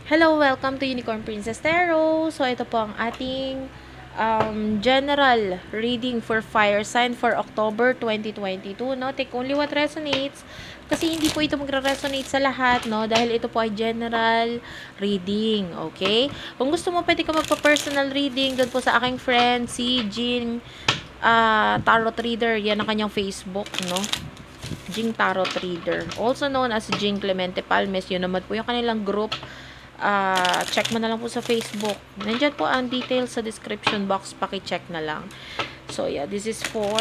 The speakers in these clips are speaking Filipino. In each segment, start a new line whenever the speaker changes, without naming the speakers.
Hello, welcome to Unicorn Princess Tarot. So, ito po ang ating general reading for fire sign for October 2022, no? Take only what resonates kasi hindi po ito magre-resonate sa lahat, no? Dahil ito po ay general reading, okay? Kung gusto mo, pwede ka magpa-personal reading doon po sa aking friend, si Jean Tarot Reader. Yan ang kanyang Facebook, no? Jing Tarot Reader. Also known as Jing Clemente Palmes. Yun naman po yung kanilang group. Check mo na lang po sa Facebook. Nandyan po ang details sa description box. Paki-check na lang. So, yeah. This is for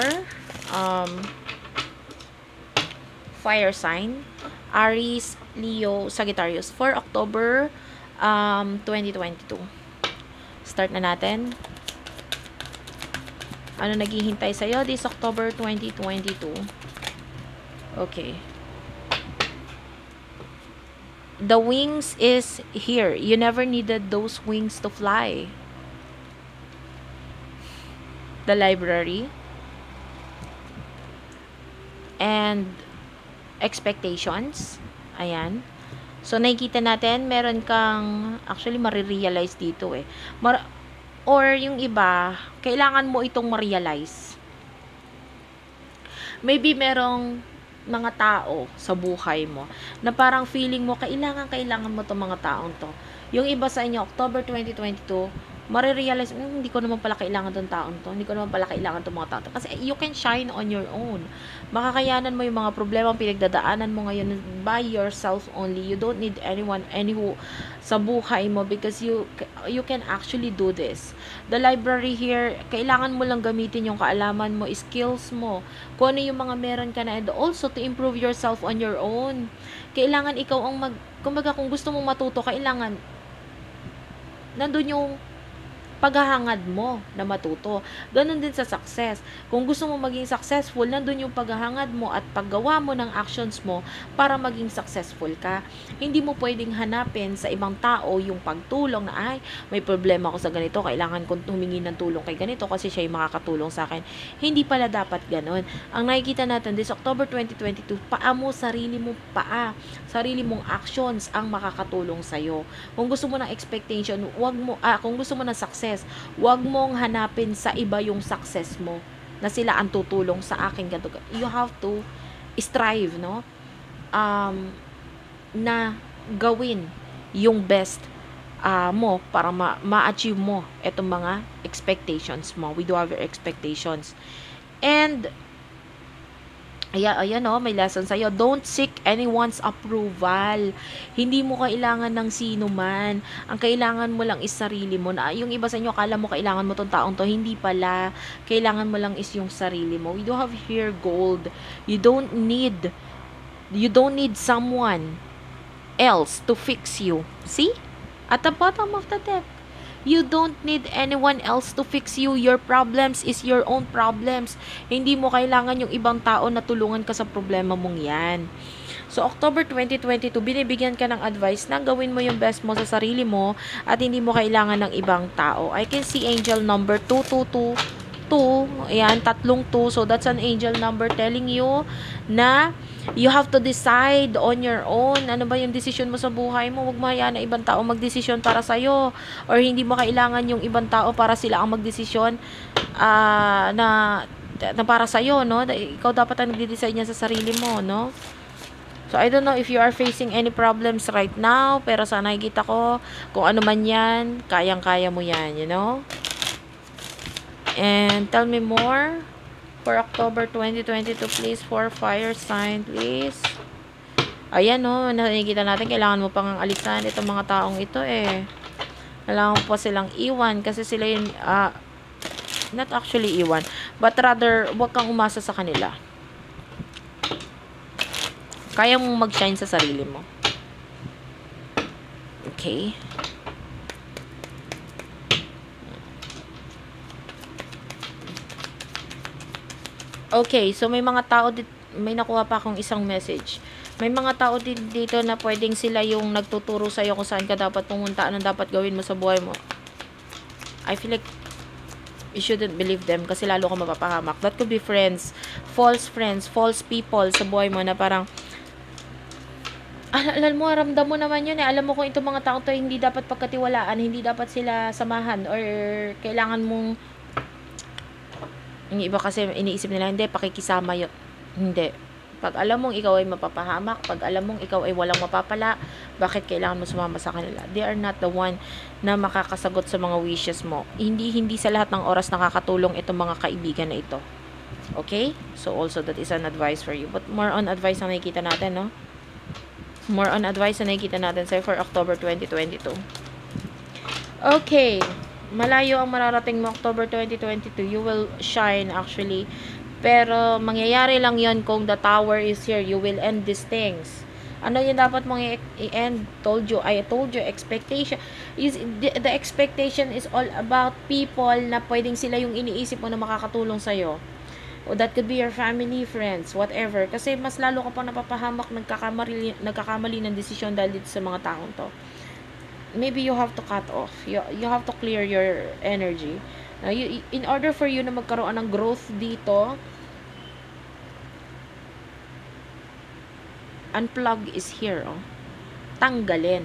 fire sign. Aries, Leo, Sagittarius. For October 2022. Start na natin. Ano naghihintay sa'yo this October 2022? Okay. The wings is here. You never needed those wings to fly. The library. And expectations. Ayan. So, nakikita natin, meron kang, actually, marirealize dito eh. Or yung iba, kailangan mo itong ma-realize. Maybe merong mga tao sa buhay mo na parang feeling mo kailangan mo tong mga taong to. Yung iba sa inyo, October 2022, marirealize, hindi ko naman pala kailangan tong taong to. Hindi ko naman pala kailangan tong mga taong to. Kasi you can shine on your own. Makakayanan mo yung mga problema pinagdadaanan mo ngayon by yourself only. You don't need anyone, sa buhay mo because you can actually do this. The library here, kailangan mo lang gamitin yung kaalaman mo, skills mo, kung ano yung mga meron ka na, and also to improve yourself on your own. Kailangan ikaw ang kumbaga kung gusto mong matuto, kailangan nandun yung paghahangad mo na matuto. Ganon din sa success. Kung gusto mo maging successful, nandun yung paghahangad mo at paggawa mo ng actions mo para maging successful ka. Hindi mo pwedeng hanapin sa ibang tao yung pagtulong na, ay, may problema ako sa ganito, kailangan kong humingi ng tulong kay ganito kasi siya yung makakatulong sa akin. Hindi pala dapat ganon. Ang nakikita natin this October 2022, sarili mong actions ang makakatulong sa'yo. Kung gusto mo ng expectation, kung gusto mo ng success, wag mong hanapin sa iba yung success mo na sila ang tutulong sa akin. You have to strive, no? Na gawin yung best mo para ma-achieve mo itong mga expectations mo. We do have your expectations. And ayan may lesson sa'yo. Don't seek anyone's approval. Hindi mo kailangan ng sino man. Ang kailangan mo lang is sarili mo. Na yung iba sa inyo, akala mo kailangan mo tong taong to. Hindi pala. Kailangan mo lang is yung sarili mo. We do have here gold. You don't need someone else to fix you. See? At the bottom of the deck. You don't need anyone else to fix you. Your problems is your own problems. Hindi mo kailangan yung ibang tao na tulungan ka sa problema mong yan. So, October 2022, binibigyan ka ng advice na gawin mo yung best mo sa sarili mo at hindi mo kailangan ng ibang tao. I can see angel number 222. Ayan, 3 2. So, that's an angel number telling you na you have to decide on your own. Ano ba yung decision mo sa buhay mo? Huwag mo hayaan na ibang tao magdesisyon para sa'yo. Or hindi mo kailangan yung ibang tao para sila ang magdesisyon na para sa'yo, no? Ikaw dapat ang nagde-decide niya sa sarili mo, no? So, I don't know if you are facing any problems right now, pero sa nakikita ko, kung ano man yan, kayang-kaya mo yan, you know? And tell me more for October 2022, please, for fire sign, please. Ayan, no, nakikita natin, kailangan mo pang alisan itong mga taong ito, eh. Kailangan mo pa silang iwan, kasi sila yung, not actually iwan, but rather, huwag kang umasa sa kanila. Kaya mong mag-shine sa sarili mo. Okay. Okay, so may mga tao may nakuha pa akong isang message. May mga tao dito na pwedeng sila yung nagtuturo sa iyo kung saan ka dapat pumunta, anong dapat gawin mo sa buhay mo. I feel like you shouldn't believe them kasi lalo ka mapapahamak. That could be friends, false people sa buhay mo na parang Alam mo, ramdam mo naman yun eh. Alam mo kung itong mga tao to hindi dapat pagkatiwalaan, hindi dapat sila samahan, or kailangan mong, yung iba kasi iniisip nila, hindi, pakikisama yun. Hindi. Pag alam mong ikaw ay mapapahamak, pag alam mong ikaw ay walang mapapala, bakit kailangan mo sumama sa kanila? They are not the one na makakasagot sa mga wishes mo. Hindi sa lahat ng oras nakakatulong itong mga kaibigan na ito. Okay? So also that is an advice for you. But more on advice na nakikita natin, no? More on advice na nakikita natin sa'yo for October 2022. Okay. Malayo ang mararating mo October 2022. You will shine actually. Pero mangyayari lang yon kung the tower is here. You will end these things. Ano yung dapat mong i-end? I told you, expectation. The expectation is all about people na pwedeng sila yung iniisip mo na makakatulong sa'yo. O that could be your family, friends, whatever. Kasi mas lalo ka pang napapahamak, nagkakamali ng desisyon dahil dito sa mga taong to. Maybe you have to cut off. You have to clear your energy. In order for you na magkaroon ng growth dito, unplug is here. Oh. Tanggalin.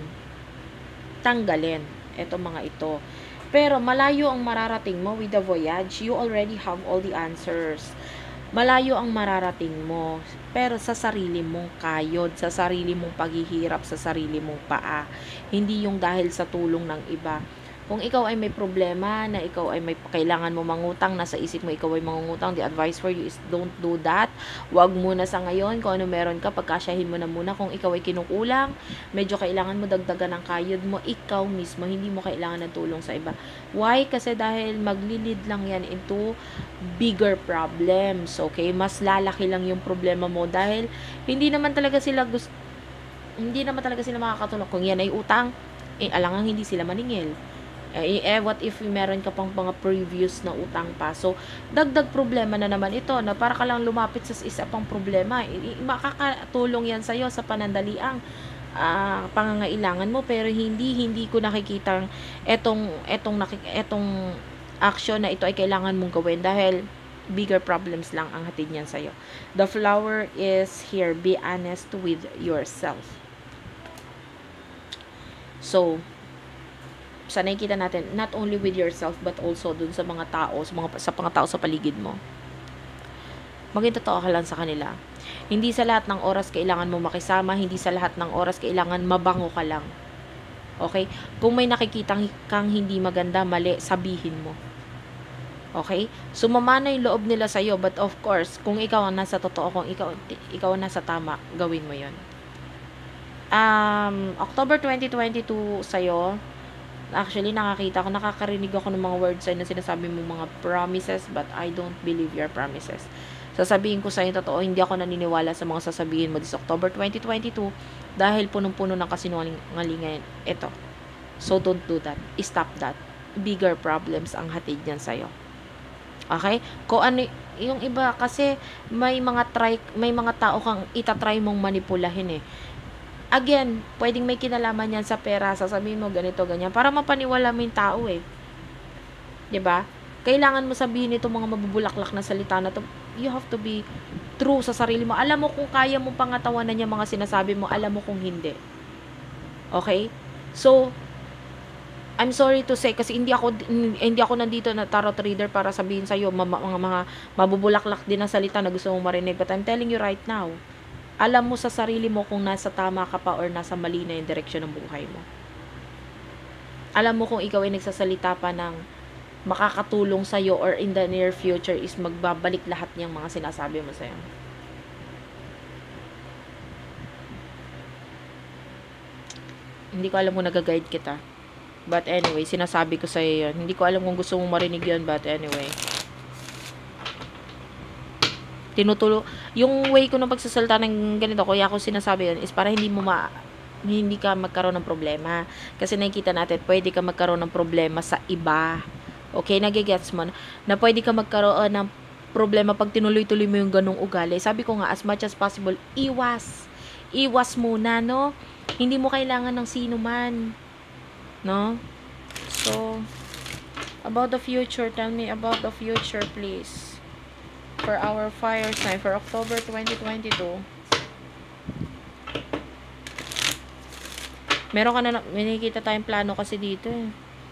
Ito mga ito. Pero malayo ang mararating mo with the voyage. You already have all the answers. Malayo ang mararating mo. Pero sa sarili mong kayod, sa sarili mong paghihirap, sa sarili mong paa. Hindi yung dahil sa tulong ng iba. Kung ikaw ay may problema, na ikaw ay may kailangan mo mangutang, nasa isip mo ikaw ay mangungutang, the advice for you is don't do that. Huwag muna sa ngayon, kung ano meron ka, pagkasyahin mo na muna. Kung ikaw ay kinukulang, medyo kailangan mo dagdagan ng kayod mo, ikaw mismo, hindi mo kailangan ng tulong sa iba. Why? Kasi dahil maglilid lang yan into bigger problems, okay? Mas lalaki lang yung problema mo dahil hindi naman talaga sila makakatulong. Kung yan ay utang, alangang hindi sila maningil. What if meron ka pang mga previous na utang pa? So, dagdag problema na naman ito, na para ka lang lumapit sa isa pang problema. Makakatulong yan sa'yo sa panandaliang pangangailangan mo, pero hindi ko nakikita etong action na ito ay kailangan mong gawin dahil bigger problems lang ang hatid niyan sa'yo. The flower is here. Be honest with yourself. So, sa nakikita natin, not only with yourself, but also dun sa mga tao, sa mga tao sa paligid mo. Maging totoo ka lang sa kanila. Hindi sa lahat ng oras kailangan mo makisama, hindi sa lahat ng oras kailangan mabango ka lang. Okay? Kung may nakikita kang hindi maganda, mali, sabihin mo. Okay? Sumama na yung loob nila sa'yo, but of course, kung ikaw ang nasa totoo, kung ikaw ang nasa tama, gawin mo yon. October 2022 sa'yo, actually, nakakarinig ako ng mga words na sinasabi mo mga promises, but I don't believe your promises. Sasabihin ko sa'yo totoo, hindi ako naniniwala sa mga sasabihin mo this October 2022 dahil punong-puno ng kasinungalingan ito. So, don't do that. Stop that. Bigger problems ang hatid niyan sa'yo. Okay? Kung ano, yung iba kasi may mga tao kang itatry mong manipulahin eh. Again, pwedeng may kinalaman yan sa pera, sasabihin mo ganito, ganyan, para mapaniwala mo yung tao eh. 'Di ba? Kailangan mo sabihin itong mga mabubulaklak na salita na to. You have to be true sa sarili mo. Alam mo kung kaya mo pangatawanan yung mga sinasabi mo, alam mo kung hindi. Okay? So, I'm sorry to say, kasi hindi ako nandito na tarot reader para sabihin sa'yo mga mabubulaklak din na salita na gusto mong marinig. But I'm telling you right now, alam mo sa sarili mo kung nasa tama ka pa or nasa mali na yung direksyon ng buhay mo. Alam mo kung ikaw ay nagsasalita pa ng makakatulong sa'yo or in the near future is magbabalik lahat niyang mga sinasabi mo sa'yo. Hindi ko alam kung nag-guide kita. But anyway, sinasabi ko sa'yo yun. Hindi ko alam kung gusto mong marinig yun, but anyway. Yung way ko ng pagsasalita ng ganito, kaya ako sinasabi yun, is para hindi ka magkaroon ng problema. Kasi nakikita natin, pwede ka magkaroon ng problema sa iba. Okay, nagigets mo na pwede ka magkaroon ng problema pag tinuloy-tuloy mo yung ganung ugali. Sabi ko nga, as much as possible, iwas muna, no? Hindi mo kailangan ng sino man, no? So, about the future, tell me about the future, please. For our fire sign for October 2022. Meron ka na, may nakikita tayong plano kasi dito eh.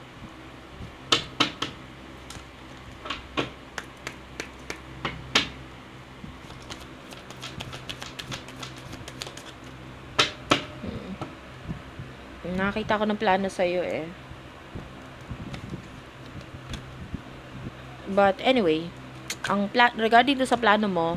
Nakita ko ng plano sa'yo eh. But anyway, regarding to sa plano mo,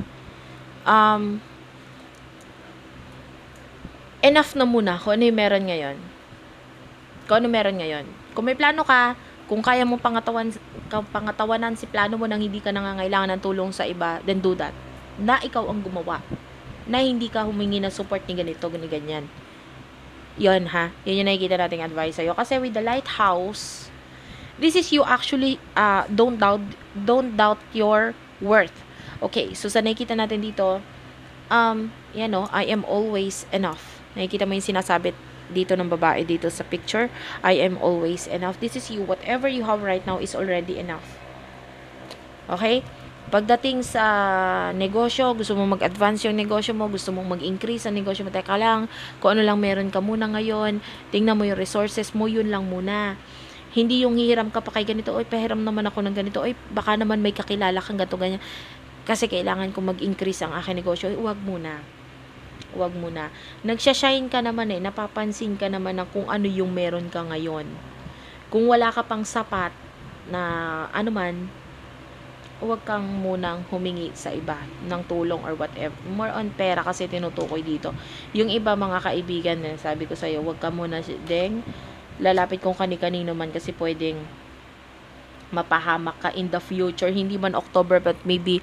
enough na muna kung ano yung meron ngayon. Kung ano meron ngayon. Kung may plano ka, kung kaya mo pangatawanan si plano mo nang hindi ka nangangailangan ng tulong sa iba, then do that. Na ikaw ang gumawa. Na hindi ka humingi ng support ni ganito, ganyan. Yun ha. Yun yung nakikita nating advice sa'yo. Kasi with the lighthouse, this is you actually, don't doubt your worth. Okay, so sa nakikita natin dito, yan o, I am always enough. Nakikita mo yung sinasabi dito ng babae dito sa picture. I am always enough. This is you. Whatever you have right now is already enough. Okay? Pagdating sa negosyo, gusto mo mag-advance yung negosyo mo, gusto mong mag-increase ang negosyo mo, teka lang, kung ano lang meron ka muna ngayon, tingnan mo yung resources mo, yun lang muna. Hindi yung hihiram ka pa kay ganito, oy, pahiram naman ako ng ganito, oy, baka naman may kakilala kang ganito, ganyan. Kasi kailangan kong mag-increase ang aking negosyo, huwag muna. Huwag muna. Nagsashine ka naman eh, napapansin ka naman ng kung ano yung meron ka ngayon. Kung wala ka pang sapat na ano man, huwag kang munang humingi sa iba ng tulong or whatever. More on pera kasi tinutukoy dito. Yung iba mga kaibigan, sabi ko sa'yo, huwag ka muna deng lalapit kung kani-kanino man kasi pwedeng mapahamak ka in the future. Hindi man October but maybe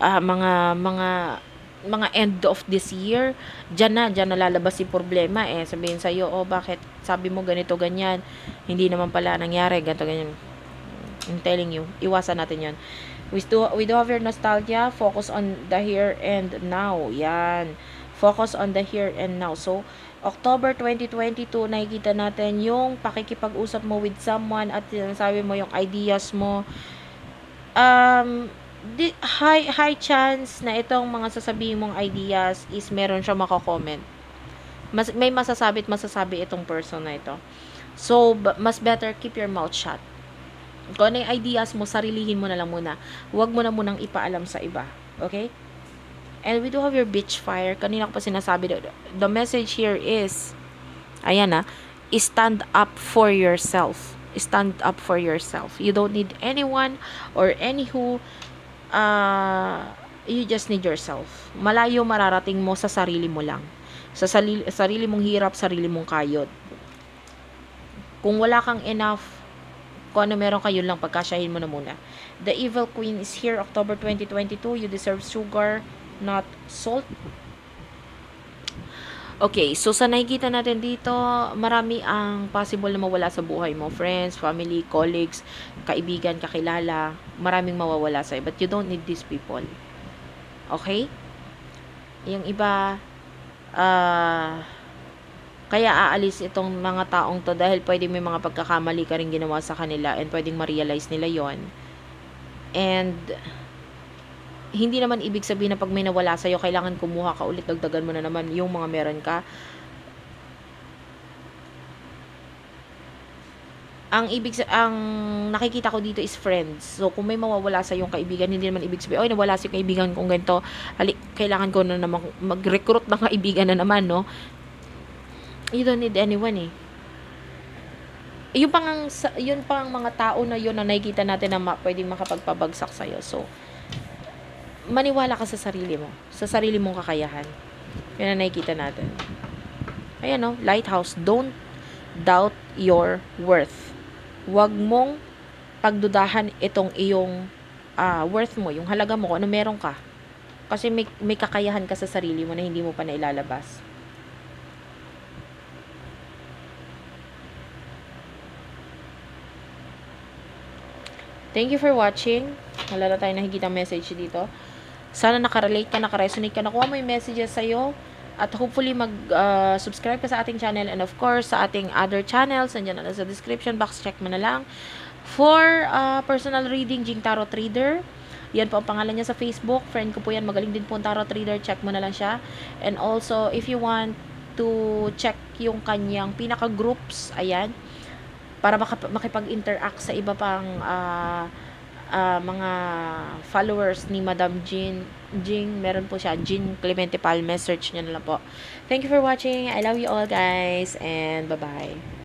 mga end of this year. Diyan na lalabas yung problema eh. Sabihin sa'yo, oh bakit sabi mo ganito, ganyan. Hindi naman pala nangyari, ganito, ganyan. I'm telling you, iwasan natin yon. We do have your nostalgia. Focus on the here and now. Yan. Focus on the here and now. So, October 2022, nakikita natin yung pakikipag-usap mo with someone at sabi mo yung ideas mo. High chance na itong mga sasabihin mong ideas is meron siya mako-comment. May masasabi itong person na ito. So, mas better keep your mouth shut. Kung ano yung ideas mo, sarilihin mo na lang muna. Huwag mo na munang ipaalam sa iba. Okay? And we do have your beach fire. Kanina ko pa sinasabi, the message here is, ayan stand up for yourself. Stand up for yourself. You don't need anyone or anywho. You just need yourself. Malayo mararating mo sa sarili mo lang. Sa sarili mong hirap, sarili mong kayod. Kung wala kang enough, kung ano meron kayo lang, pagkasyahin mo na muna. The Evil Queen is here, October 2022. You deserve sugar, not salt. Okay, so sa nakikita natin dito, marami ang possible na mawala sa buhay mo. Friends, family, colleagues, kaibigan, kakilala. Maraming mawawala sa'yo. But you don't need these people. Okay? Yung iba, kaya aalis itong mga taong to dahil pwedeng may mga pagkakamali ka rin ginawa sa kanila and pwedeng ma-realize nila yon. And hindi naman ibig sabihin na pag may nawala sa'yo, kailangan kumuha ka ulit, dagdagan mo na naman yung mga meron ka. Ang nakikita ko dito is friends. So, kung may mawawala sa yung kaibigan, hindi naman ibig sabihin, oy, nawala si kaibigan kong ganito, kailangan ko na naman mag-recruit ng kaibigan na naman, no? You don't need anyone eh. Yun pang mga tao na yun na nakikita natin na pwedeng makapagpabagsak sa'yo. So, maniwala ka sa sarili mo. Sa sarili mong kakayahan. Yun na nakikita natin. Ayan no, lighthouse. Don't doubt your worth. Huwag mong pagdudahan itong iyong worth mo, yung halaga mo, kung ano meron ka. Kasi may kakayahan ka sa sarili mo na hindi mo pa nailalabas. Thank you for watching. Wala na tayong nakikita message dito. Sana nakarelate ka, nakaresonate ka, nakuha mo yung messages sa'yo. At hopefully mag-subscribe ka sa ating channel. And of course, sa ating other channels. Nandiyan na sa description box. Check mo na lang. For personal reading, Jing Tarot Reader. Yan po ang pangalan niya sa Facebook. Friend ko po yan. Magaling din po ang Tarot Reader. Check mo na lang siya. And also, if you want to check yung kanyang pinaka-groups, ayan, para makipag-interact sa iba pang mga followers ni Madam Jing. Meron po siya, Jing Clemente Palme, search nyo na lang po. Thank you for watching. I love you all, guys, and bye-bye.